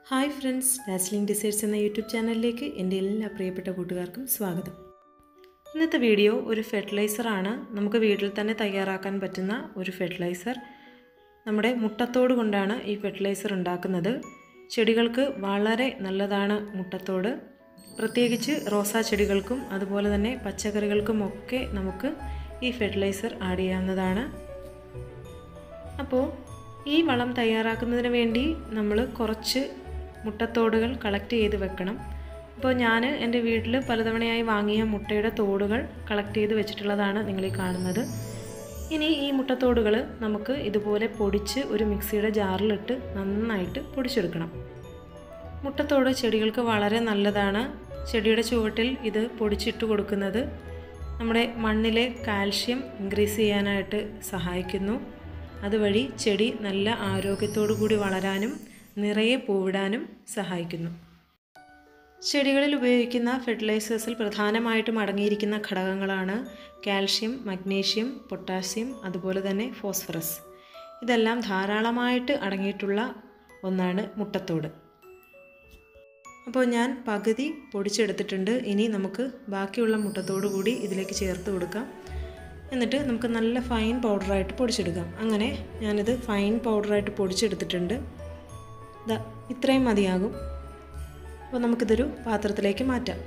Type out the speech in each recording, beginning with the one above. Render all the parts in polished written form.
Hi friends, dazzling decides എന്ന YouTube ചാനലിലേക്ക് എൻ്റെ എല്ലാ പ്രിയപ്പെട്ട കൂട്ടുകാർക്കും സ്വാഗതം. ഇന്നത്തെ വീഡിയോ ഒരു ഫെർട്ടിലൈസറാണ്. നമുക്ക് വീട്ടിൽ തന്നെ തയ്യാറാക്കാൻ പറ്റുന്ന ഒരു ഫെർട്ടിലൈസർ. നമ്മുടെ മുട്ടത്തോട് കൊണ്ടാണ് ഈ ഫെർട്ടിലൈസർ ഉണ്ടാക്കുന്നത്. ചെടികൾക്ക് വളരെ നല്ലതാണ് മുട്ടത്തോട്. പ്രത്യേകിച്ച് റോസാ ചെടികൾക്കും അതുപോലെ തന്നെ പച്ചക്കറികൾക്കുമൊക്കെ നമുക്ക് ഈ ഫെർട്ടിലൈസർ ആഡ് ചെയ്യാവുന്നതാണ്. അപ്പോൾ ഈ വളം തയ്യാറാക്കുന്നതിന് വേണ്ടി നമ്മൾ കുറച്ച് മുട്ടത്തോടുകൾ കളക്ട് ചെയ്ത് വെക്കണം. അപ്പോൾ ഞാൻ എൻ്റെ വീട്ടിൽ പലതവണയായി വാങ്ങിയ മുട്ടയുടെ തോടുകൾ കളക്ട് ചെയ്ത് വെച്ചിട്ടുള്ളതാണ് നിങ്ങളീ കാണുന്നത്. ഇനി ഈ മുട്ടത്തോടുകൾ നമുക്ക് ഇതുപോലെ പൊടിച്ച് ഒരു മിക്സിയുടെ ജാറിലിട്ട് നന്നായിട്ട് പൊടിച്ചെടുക്കണം. മുട്ടത്തോട് ചെടികൾക്ക് വളരെ നല്ലതാണ്. ചെടിയുടെ ചുവട്ടിൽ ഇത് പൊടിച്ചിട്ട് കൊടുക്കുന്നത് നമ്മുടെ മണ്ണിലെ കാൽഷ്യം ഇൻക്രീസ് ചെയ്യാനായിട്ട് സഹായിക്കുന്നു. അതുവഴി ചെടി നല്ല ആരോഗ്യത്തോടു കൂടി വളരാനും നിറയെ പൂവിടാനും സഹായിക്കുന്നു. ചെടികളിൽ ഉപയോഗിക്കുന്ന ഫെർട്ടിലൈസേഴ്സിൽ പ്രധാനമായിട്ടും അടങ്ങിയിരിക്കുന്ന ഘടകങ്ങളാണ് കാൽഷ്യം, മഗ്നീഷ്യം, പൊട്ടാസ്യം, അതുപോലെ തന്നെ ഫോസ്ഫറസ്. ഇതെല്ലാം ധാരാളമായിട്ട് അടങ്ങിയിട്ടുള്ള ഒന്നാണ് മുട്ടത്തോട്. അപ്പോൾ ഞാൻ പകുതി പൊടിച്ചെടുത്തിട്ടുണ്ട്. ഇനി നമുക്ക് ബാക്കിയുള്ള മുട്ടത്തോട് കൂടി ഇതിലേക്ക് ചേർത്ത് കൊടുക്കാം. എന്നിട്ട് നമുക്ക് നല്ല ഫൈൻ പൗഡറായിട്ട് പൊടിച്ചെടുക്കാം. അങ്ങനെ ഞാനിത് ഫൈൻ പൗഡറായിട്ട് പൊടിച്ചെടുത്തിട്ടുണ്ട്. ഇത്രയും മതിയാകും. അപ്പോൾ നമുക്കിതൊരു പാത്രത്തിലേക്ക് മാറ്റാം.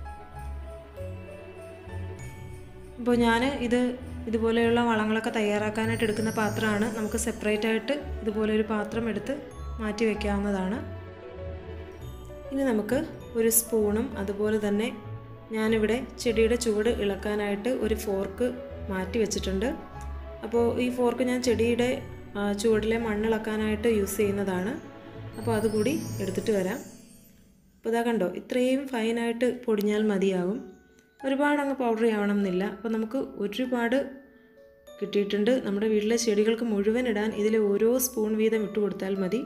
അപ്പോൾ ഞാൻ ഇതുപോലെയുള്ള വളങ്ങളൊക്കെ തയ്യാറാക്കാനായിട്ട് എടുക്കുന്ന പാത്രമാണ്. നമുക്ക് സെപ്പറേറ്റ് ആയിട്ട് ഇതുപോലെ ഒരു പാത്രം എടുത്ത് മാറ്റി വയ്ക്കാവുന്നതാണ്. ഇനി നമുക്ക് ഒരു സ്പൂണും അതുപോലെ തന്നെ ഞാനിവിടെ ചെടിയുടെ ചുവട് ഇളക്കാനായിട്ട് ഒരു ഫോർക്ക് മാറ്റി വെച്ചിട്ടുണ്ട്. അപ്പോൾ ഈ ഫോർക്ക് ഞാൻ ചെടിയുടെ ചുവടിലെ മണ്ണിളക്കാനായിട്ട് യൂസ് ചെയ്യുന്നതാണ്. അപ്പോൾ അതുകൂടി എടുത്തിട്ട് വരാം. അപ്പോൾ ഇതാ കണ്ടോ, ഇത്രയും ഫൈനായിട്ട് പൊടിഞ്ഞാൽ മതിയാകും. ഒരുപാട് അങ്ങ് പൗഡർ ആവണം എന്നില്ല. അപ്പോൾ നമുക്ക് ഒരുപാട് കിട്ടിയിട്ടുണ്ട്. നമ്മുടെ വീട്ടിലെ ചെടികൾക്ക് മുഴുവൻ ഇടാൻ ഇതിൽ ഓരോ സ്പൂൺ വീതം ഇട്ട് കൊടുത്താൽ മതി.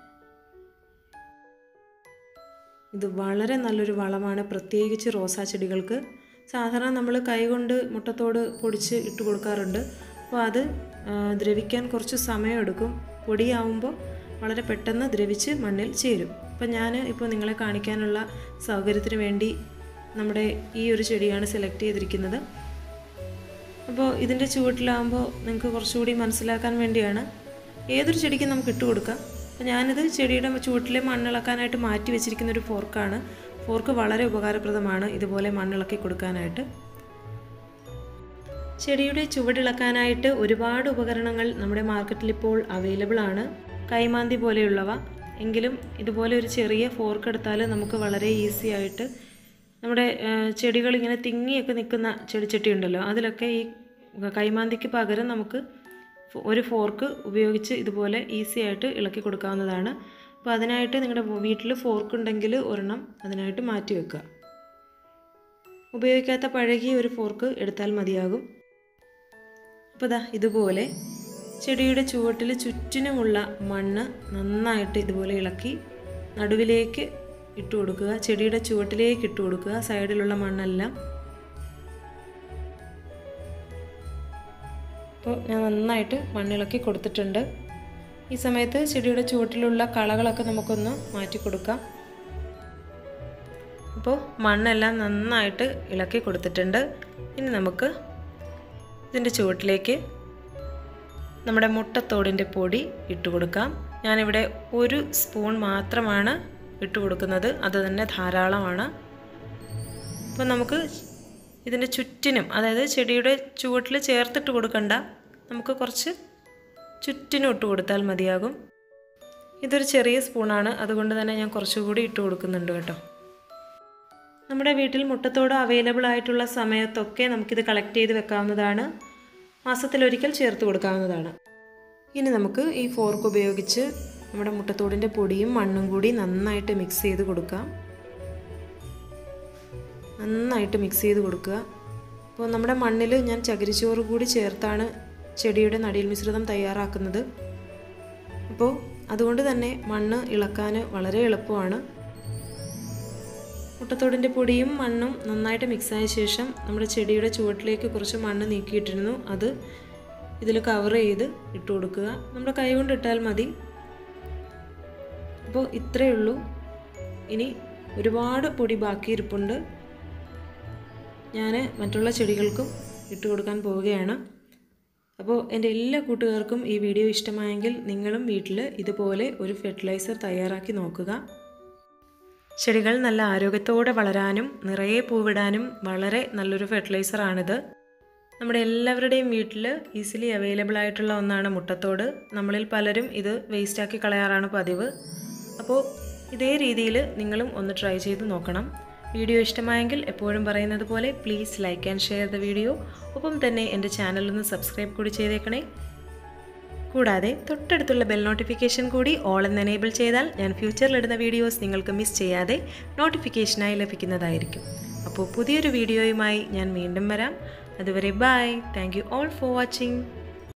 ഇത് വളരെ നല്ലൊരു വളമാണ്, പ്രത്യേകിച്ച് റോസാ ചെടികൾക്ക്. സാധാരണ നമ്മൾ കൈകൊണ്ട് മുട്ടത്തോട് പൊടിച്ച് ഇട്ട് കൊടുക്കാറുണ്ട്. അപ്പോൾ അത് ദ്രവിക്കാൻ കുറച്ച് സമയമെടുക്കും. പൊടിയാവുമ്പോൾ വളരെ പെട്ടെന്ന് ദ്രവിച്ച് മണ്ണിൽ ചേരും. അപ്പോൾ ഞാൻ ഇപ്പോൾ നിങ്ങളെ കാണിക്കാനുള്ള സൗകര്യത്തിന് വേണ്ടി നമ്മുടെ ഈ ഒരു ചെടിയാണ് സെലക്ട് ചെയ്തിരിക്കുന്നത്. അപ്പോൾ ഇതിൻ്റെ ചുവട്ടിലാകുമ്പോൾ നിങ്ങൾക്ക് കുറച്ചുകൂടി മനസ്സിലാക്കാൻ വേണ്ടിയാണ്. ഏതൊരു ചെടിക്കും നമുക്ക് ഇട്ട് കൊടുക്കാം. അപ്പോൾ ഞാനിത് ചെടിയുടെ ചുവട്ടിലെ മണ്ണിളക്കാനായിട്ട് മാറ്റി വെച്ചിരിക്കുന്ന ഒരു ഫോർക്കാണ്. ഫോർക്ക് വളരെ ഉപകാരപ്രദമാണ് ഇതുപോലെ മണ്ണിളക്കി കൊടുക്കാനായിട്ട്. ചെടിയുടെ ചുവടിളക്കാനായിട്ട് ഒരുപാട് ഉപകരണങ്ങൾ നമ്മുടെ മാർക്കറ്റിൽ ഇപ്പോൾ അവൈലബിൾ ആണ്. കൈമാന്തി പോലെയുള്ളവ. എങ്കിലും ഇതുപോലെ ഒരു ചെറിയ ഫോർക്ക് എടുത്താൽ നമുക്ക് വളരെ ഈസി ആയിട്ട് നമ്മുടെ ചെടികളിങ്ങനെ തിങ്ങിയൊക്കെ നിൽക്കുന്ന ചെടിച്ചട്ടി ഉണ്ടല്ലോ, അതിലൊക്കെ ഈ കൈമാന്തിക്ക് പകരം നമുക്ക് ഒരു ഫോർക്ക് ഉപയോഗിച്ച് ഇതുപോലെ ഈസി ആയിട്ട് ഇളക്കി കൊടുക്കാവുന്നതാണ്. അപ്പോൾ അതിനായിട്ട് നിങ്ങളുടെ വീട്ടിൽ ഫോർക്ക് ഉണ്ടെങ്കിൽ ഒരെണ്ണം അതിനായിട്ട് മാറ്റി വെക്കുക. ഉപയോഗിക്കാത്ത പഴകിയ ഒരു ഫോർക്ക് എടുത്താൽ മതിയാകും. അപ്പോൾ ഇതുപോലെ ചെടിയുടെ ചുവട്ടിൽ ചുറ്റിനുമുള്ള മണ്ണ് നന്നായിട്ട് ഇതുപോലെ ഇളക്കി നടുവിലേക്ക് ഇട്ട് കൊടുക്കുക. ചെടിയുടെ ചുവട്ടിലേക്ക് ഇട്ട് കൊടുക്കുക, സൈഡിലുള്ള മണ്ണെല്ലാം. അപ്പോൾ ഞാൻ നന്നായിട്ട് മണ്ണിളക്കി കൊടുത്തിട്ടുണ്ട്. ഈ സമയത്ത് ചെടിയുടെ ചുവട്ടിലുള്ള കളകളൊക്കെ നമുക്കൊന്ന് മാറ്റി കൊടുക്കാം. അപ്പോൾ മണ്ണെല്ലാം നന്നായിട്ട് ഇളക്കി കൊടുത്തിട്ടുണ്ട്. ഇനി നമുക്ക് ഇതിൻ്റെ ചുവട്ടിലേക്ക് നമ്മുടെ മുട്ടത്തോടിൻ്റെ പൊടി ഇട്ട് കൊടുക്കാം. ഞാനിവിടെ ഒരു സ്പൂൺ മാത്രമാണ് ഇട്ട് കൊടുക്കുന്നത്, അത് തന്നെ ധാരാളമാണ്. അപ്പോൾ നമുക്ക് ഇതിൻ്റെ ചുറ്റിനും, അതായത് ചെടിയുടെ ചുവട്ടിൽ ചേർത്തിട്ട് കൊടുക്കണ്ട, നമുക്ക് കുറച്ച് ചുറ്റിനും ഇട്ട് കൊടുത്താൽ മതിയാകും. ഇതൊരു ചെറിയ സ്പൂണാണ്, അതുകൊണ്ട് തന്നെ ഞാൻ കുറച്ചുകൂടി ഇട്ട് കൊടുക്കുന്നുണ്ട് കേട്ടോ. നമ്മുടെ വീട്ടിൽ മുട്ടത്തോട് അവൈലബിൾ ആയിട്ടുള്ള സമയത്തൊക്കെ നമുക്കിത് കളക്ട് ചെയ്ത് വെക്കാവുന്നതാണ്. മാസത്തിലൊരിക്കൽ ചേർത്ത് കൊടുക്കാവുന്നതാണ്. ഇനി നമുക്ക് ഈ ഫോർക്ക് ഉപയോഗിച്ച് നമ്മുടെ മുട്ടത്തോടിൻ്റെ പൊടിയും മണ്ണും കൂടി നന്നായിട്ട് മിക്സ് ചെയ്ത് കൊടുക്കാം. നന്നായിട്ട് മിക്സ് ചെയ്ത് കൊടുക്കുക. അപ്പോൾ നമ്മുടെ മണ്ണിൽ ഞാൻ ചകിരിച്ചോറ് കൂടി ചേർത്താണ് ചെടിയുടെ നടിയിൽ മിശ്രിതം തയ്യാറാക്കുന്നത്. അപ്പോൾ അതുകൊണ്ട് തന്നെ മണ്ണ് ഇളക്കാൻ വളരെ എളുപ്പമാണ്. മുട്ടത്തോടിൻ്റെ പൊടിയും മണ്ണും നന്നായിട്ട് മിക്സായ ശേഷം നമ്മുടെ ചെടിയുടെ ചുവട്ടിലേക്ക് കുറച്ച് മണ്ണ് നീക്കിയിട്ടിരുന്നു. അത് ഇതിൽ കവർ ചെയ്ത് ഇട്ട് കൊടുക്കുക. നമ്മുടെ കൈ കൊണ്ട് ഇട്ടാൽ മതി. അപ്പോൾ ഇത്രയേ ഉള്ളൂ. ഇനി ഒരുപാട് പൊടി ബാക്കിയിരിപ്പുണ്ട്. ഞാൻ മറ്റുള്ള ചെടികൾക്കും ഇട്ട് കൊടുക്കാൻ പോവുകയാണ്. അപ്പോൾ എൻ്റെ എല്ലാ കൂട്ടുകാർക്കും ഈ വീഡിയോ ഇഷ്ടമായെങ്കിൽ നിങ്ങളും വീട്ടിൽ ഇതുപോലെ ഒരു ഫെർട്ടിലൈസർ തയ്യാറാക്കി നോക്കുക. ചെടികൾ നല്ല ആരോഗ്യത്തോടെ വളരാനും നിറയെ പൂവിടാനും വളരെ നല്ലൊരു ഫെർട്ടിലൈസറാണിത്. നമ്മുടെ എല്ലാവരുടെയും വീട്ടിൽ ഈസിലി അവൈലബിൾ ആയിട്ടുള്ള ഒന്നാണ് മുട്ടത്തോട്. നമ്മളിൽ പലരും ഇത് വേസ്റ്റാക്കി കളയാറാണ് പതിവ്. അപ്പോൾ ഇതേ രീതിയിൽ നിങ്ങളും ഒന്ന് ട്രൈ ചെയ്ത് നോക്കണം. വീഡിയോ ഇഷ്ടമായെങ്കിൽ എപ്പോഴും പറയുന്നത് പോലെ please like and share the video. ഒപ്പം തന്നെ എൻ്റെ ചാനലൊന്ന് സബ്സ്ക്രൈബ് കൂടി ചെയ്തേക്കണേ. കൂടാതെ തൊട്ടടുത്തുള്ള ബെൽ നോട്ടിഫിക്കേഷൻ കൂടി ഓൾ എന്ന് എനേബിൾ ചെയ്താൽ ഞാൻ ഫ്യൂച്ചറിലിടുന്ന വീഡിയോസ് നിങ്ങൾക്ക് മിസ് ചെയ്യാതെ നോട്ടിഫിക്കേഷനായി ലഭിക്കുന്നതായിരിക്കും. അപ്പോൾ പുതിയൊരു വീഡിയോയുമായി ഞാൻ വീണ്ടും വരാം. അതുവരെ bye. Thank you all for watching.